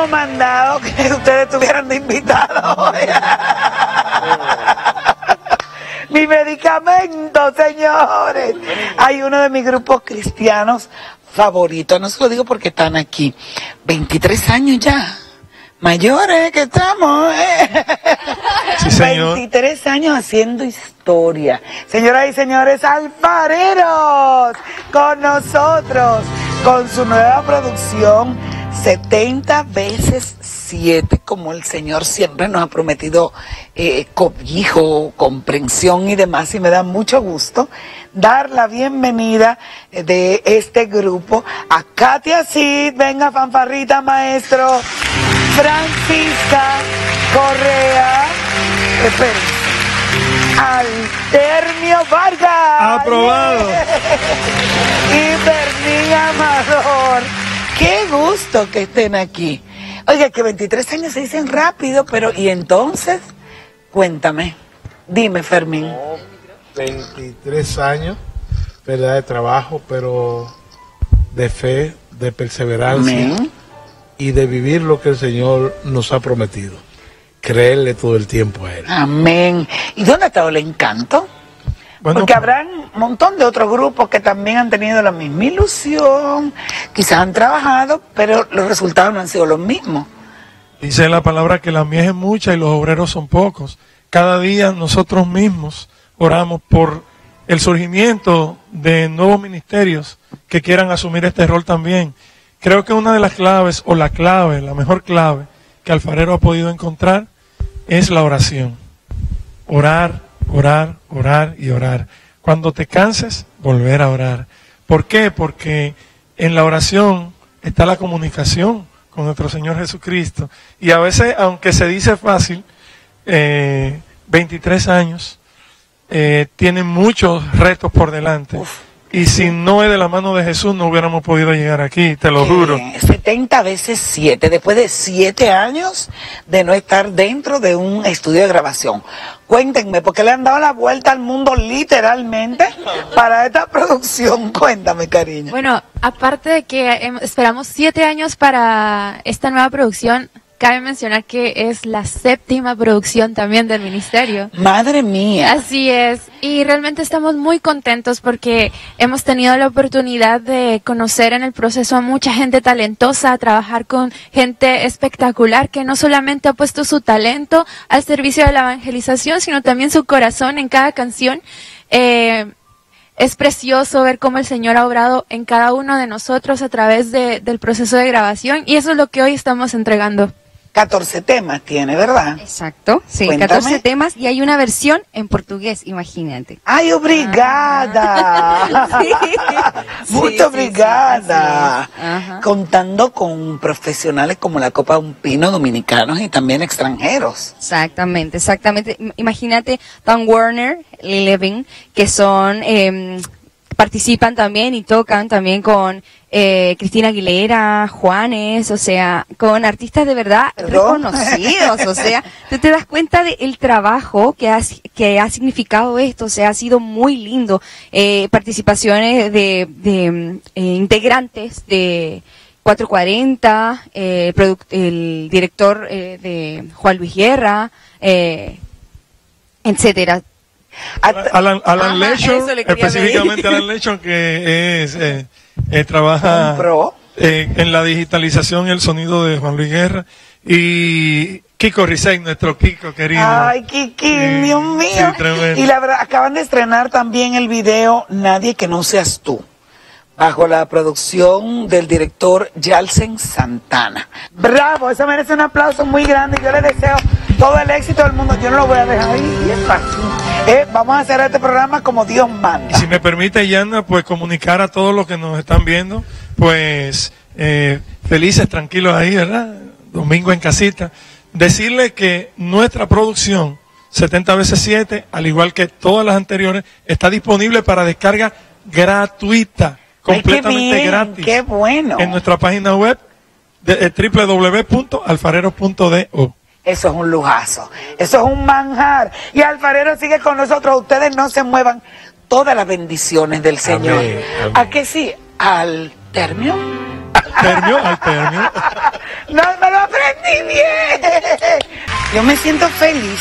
hubiéramos mandado que ustedes estuvieran de invitados hoy. Mi medicamento, señores. Hay uno de mis grupos cristianos favoritos, no se lo digo porque están aquí. 23 años ya. Mayores que estamos, Sí, señor. 23 años haciendo historia. Señoras y señores, alfareros, con nosotros, con su nueva producción 70 veces 7, como el Señor siempre nos ha prometido, cobijo, comprensión y demás, y me da mucho gusto dar la bienvenida de este grupo a Katia Cid, venga fanfarrita maestro, Francisca Correa, Altermio Vargas, aprobado, y Fermín Amador. Qué gusto que estén aquí. Oiga, que 23 años se dicen rápido, pero ¿y entonces? Cuéntame, dime, Fermín. 23 años, ¿verdad? De trabajo, pero de fe, de perseverancia. Amén. Y de vivir lo que el Señor nos ha prometido. Creerle todo el tiempo a Él. Amén. ¿Y dónde ha estado el encanto? Bueno, Porque habrán un montón de otros grupos que también han tenido la misma ilusión, quizás han trabajado, pero los resultados no han sido los mismos. Dice la palabra que la mies es mucha y los obreros son pocos. Cada día nosotros mismos oramos por el surgimiento de nuevos ministerios que quieran asumir este rol también. Creo que una de las claves, o la clave, la mejor clave que Alfarero ha podido encontrar es la oración. Orar, orar, orar y orar. Cuando te canses, volver a orar. ¿Por qué? Porque en la oración está la comunicación con nuestro Señor Jesucristo. Y a veces, aunque se dice fácil, 23 años, tienen muchos retos por delante. Y si no es de la mano de Jesús, no hubiéramos podido llegar aquí, te lo juro. 70 veces 7, después de 7 años de no estar dentro de un estudio de grabación. Cuéntenme, ¿por qué le han dado la vuelta al mundo literalmente para esta producción? Cuéntame, cariño. Bueno, aparte de que esperamos 7 años para esta nueva producción, cabe mencionar que es la 7ª producción también del ministerio. Madre mía. Así es, y realmente estamos muy contentos porque hemos tenido la oportunidad de conocer en el proceso a mucha gente talentosa, a trabajar con gente espectacular que no solamente ha puesto su talento al servicio de la evangelización, sino también su corazón en cada canción. Es precioso ver cómo el Señor ha obrado en cada uno de nosotros a través del proceso de grabación, y eso es lo que hoy estamos entregando. 14 temas tiene, ¿verdad? Exacto, sí, Cuéntame. 14 temas y hay una versión en portugués, imagínate. ¡Ay, obrigada! Muy obrigada. Ajá. Contando con profesionales como la Copa Un Pino, dominicanos y también extranjeros. Exactamente, exactamente. Imagínate Tom Warner, Levin, que son, participan también y tocan también con Cristina Aguilera, Juanes, o sea, con artistas de verdad reconocidos, o sea, tú te das cuenta del trabajo que ha significado esto, o sea, ha sido muy lindo. Participaciones de integrantes de 440, el director de Juan Luis Guerra, etcétera. Alan Lechon, eso le quería específicamente Alan Lechon, que trabaja en la digitalización y el sonido de Juan Luis Guerra, y Kiko Risey, nuestro Kiko querido. Ay, Kiki, Dios mío. Sí, tremendo. Y la verdad, acaban de estrenar también el video Nadie que no seas tú, bajo la producción del director Yalsen Santana. Bravo, eso merece un aplauso muy grande. Yo le deseo todo el éxito del mundo. Yo no lo voy a dejar ahí. Es fácil. Vamos a hacer este programa como Dios manda. Y si me permite, Yana, pues comunicar a todos los que nos están viendo, pues felices, tranquilos ahí, ¿verdad? Domingo en casita. Decirle que nuestra producción, 70 veces 7, al igual que todas las anteriores, está disponible para descarga gratuita, completamente gratis. ¡Qué bueno! En nuestra página web de www.alfareros.do. Eso es un lujazo, eso es un manjar. Y Alfarero sigue con nosotros, ustedes no se muevan. Todas las bendiciones del Señor. Amén, amén. ¿A qué sí? Altermio Al termio. No, me lo aprendí bien. Yo me siento feliz,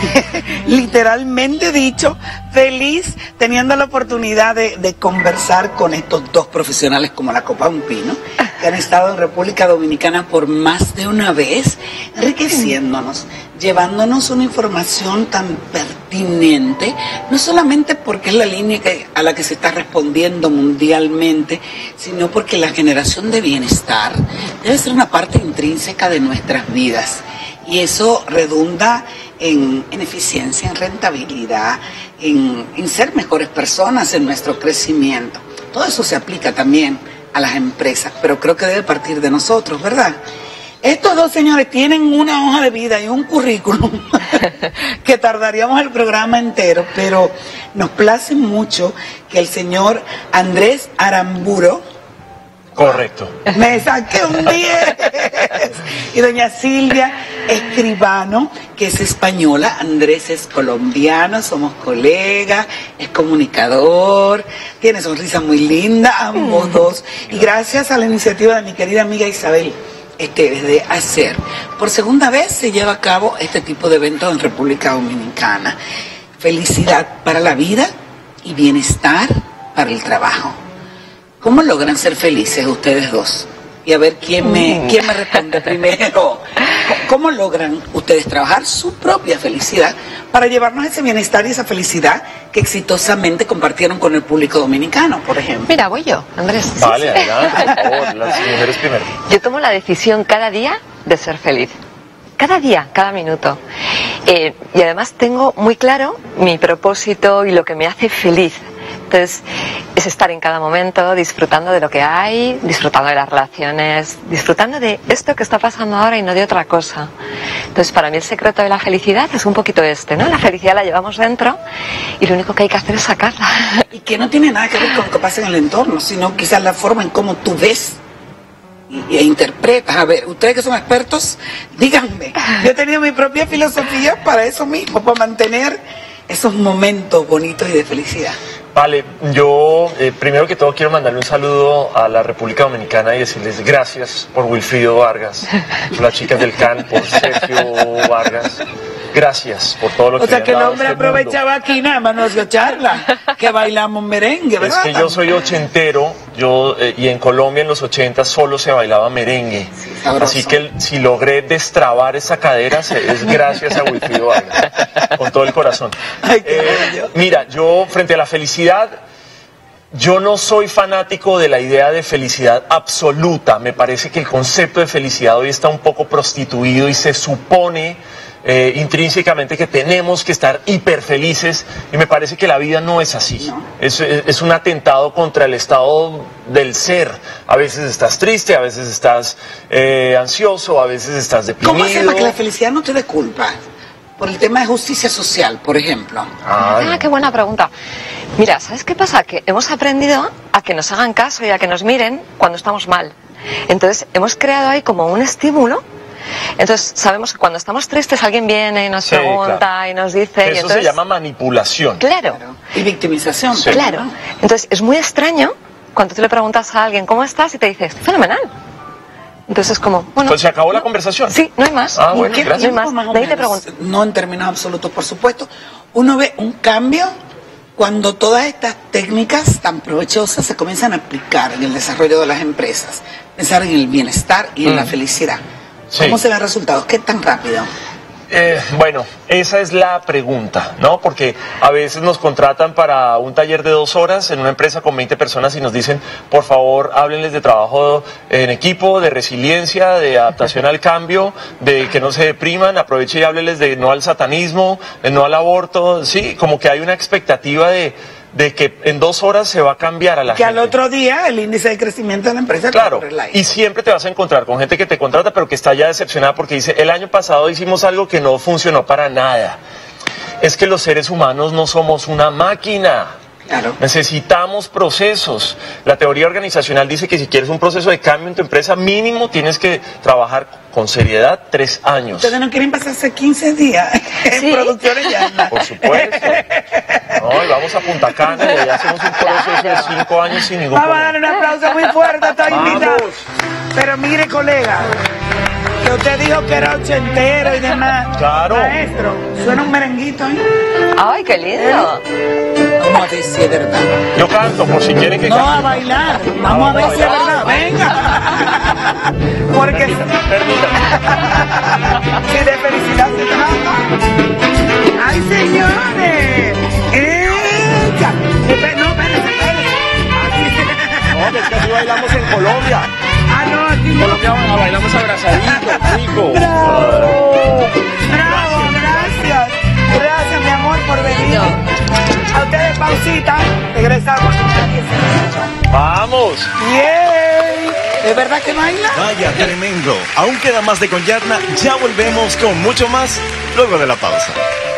literalmente dicho, feliz teniendo la oportunidad de conversar con estos dos profesionales como la copa de un pino, que han estado en República Dominicana por más de una vez, enriqueciéndonos, llevándonos una información tan pertinente, no solamente porque es la línea a la que se está respondiendo mundialmente, sino porque la generación de bienestar debe ser una parte intrínseca de nuestras vidas. Y eso redunda en eficiencia, en rentabilidad, en ser mejores personas, en nuestro crecimiento. Todo eso se aplica también a las empresas, pero creo que debe partir de nosotros, ¿verdad? Estos dos señores tienen una hoja de vida y un currículum que tardaríamos el programa entero, pero nos place mucho que el señor Andrés Aramburo, correcto, me saqué un 10, y doña Silvia Escribano, que es española, Andrés es colombiano, somos colegas, es comunicador, tiene sonrisa muy linda, ambos dos, y gracias a la iniciativa de mi querida amiga Isabel de hacer. Por segunda vez se lleva a cabo este tipo de eventos en República Dominicana. Felicidad para la vida y bienestar para el trabajo. ¿Cómo logran ser felices ustedes dos? Y a ver quién me responde primero. ¿Cómo logran ustedes trabajar su propia felicidad para llevarnos ese bienestar y esa felicidad que exitosamente compartieron con el público dominicano, por ejemplo? Mira, voy yo, Andrés. Vale, adelante, por favor, las mujeres primero. Yo tomo la decisión cada día de ser feliz. Cada día, cada minuto. Y además tengo muy claro mi propósito y lo que me hace feliz. Entonces, es estar en cada momento disfrutando de lo que hay, disfrutando de las relaciones, disfrutando de esto que está pasando ahora y no de otra cosa. Entonces, para mí el secreto de la felicidad es un poquito ¿no? La felicidad la llevamos dentro y lo único que hay que hacer es sacarla. Y que no tiene nada que ver con lo que pasa en el entorno, sino quizás la forma en cómo tú ves e interpretas. A ver, ustedes que son expertos, díganme. Yo he tenido mi propia filosofía para eso mismo, para mantener esos momentos bonitos y de felicidad. Vale, yo primero que todo quiero mandarle un saludo a la República Dominicana y decirles gracias por Wilfrido Vargas, por las chicas del CAN, por Sergio Vargas. Gracias por todo lo que O sea, que el han dado hombre a este aprovechaba mundo. aquí nada más nos dio charla, que bailamos merengue, Es ¿verdad? que yo soy ochentero, y en Colombia en los 80 solo se bailaba merengue. sabroso. Así que si logré destrabar esa cadera es gracias a Wilfrido Vargas, con todo el corazón. Ay, qué bello. Mira, yo frente a la felicidad, yo no soy fanático de la idea de felicidad absoluta. Me parece que el concepto de felicidad hoy está un poco prostituido y se supone intrínsecamente que tenemos que estar hiper felices, y me parece que la vida no es así. No. Es un atentado contra el estado del ser. A veces estás triste, a veces estás ansioso, a veces estás deprimido. ¿Cómo hacer para que la felicidad no te dé culpa? Por el tema de justicia social, por ejemplo. Ah, qué buena pregunta. Mira, ¿sabes qué pasa? Que hemos aprendido a que nos hagan caso y a que nos miren cuando estamos mal. Entonces, hemos creado ahí como un estímulo. Entonces, sabemos que cuando estamos tristes alguien viene y nos pregunta, claro, y nos dice... Eso y entonces, se llama manipulación. Claro. Y victimización. Sí. Claro. Entonces, es muy extraño cuando tú le preguntas a alguien ¿cómo estás? Y te dice, estoy fenomenal. Entonces, como, bueno... Pues se acabó la conversación. Sí, no hay más. Ah, bueno, ¿Qué gracias. tiempo más o De ahí te menos? pregunto. No en términos absolutos, por supuesto. Uno ve un cambio cuando todas estas técnicas tan provechosas se comienzan a aplicar en el desarrollo de las empresas. Pensar en el bienestar y en la felicidad. Sí. ¿Cómo se ven resultados? ¿Qué tan rápido? Bueno, esa es la pregunta, ¿no? Porque a veces nos contratan para un taller de 2 horas en una empresa con 20 personas y nos dicen, por favor, háblenles de trabajo en equipo, de resiliencia, de adaptación al cambio, de que no se depriman, aproveche y háblenles de no al satanismo, de no al aborto, sí, como que hay una expectativa de que en 2 horas se va a cambiar a la Que gente. al otro día el índice de crecimiento de la empresa... Claro, corre el aire. y siempre te vas a encontrar con gente que te contrata pero que está ya decepcionada porque dice, el año pasado hicimos algo que no funcionó para nada. Es que los seres humanos no somos una máquina. Claro. Necesitamos procesos. La teoría organizacional dice que si quieres un proceso de cambio en tu empresa, mínimo tienes que trabajar con seriedad 3 años. Ustedes no quieren pasarse 15 días en producciones ya. Por supuesto. No, y vamos a Punta Cana y allá hacemos un proceso de 5 años sin ningún Vamos a problema. darle un aplauso muy fuerte a esta invitada. Vamos. Pero mire, colega, que usted dijo que era ochentero y demás. Claro. Maestro, suena un merenguito, ¿eh? ¡Ay, qué lindo! Vamos a ver si es verdad. Yo canto, por si quieren que No, cante. a bailar. Vamos a ver si es verdad. Venga. Porque Permítame. si de felicidad se trata. ¡Ay, señores! ¡Echa! No, espérense. No, es que así bailamos en Colombia. Ah, no, aquí no. Colombia bailamos abrazaditos, rico. ¡Bravo! ¡Bravo! Gracias. Gracias, mi amor, por venir. A ustedes, pausita. Regresamos. Vamos. ¡Bien! ¿Es verdad que baila? Vaya, tremendo. Aún queda más de Con Yarna. Ya volvemos con mucho más luego de la pausa.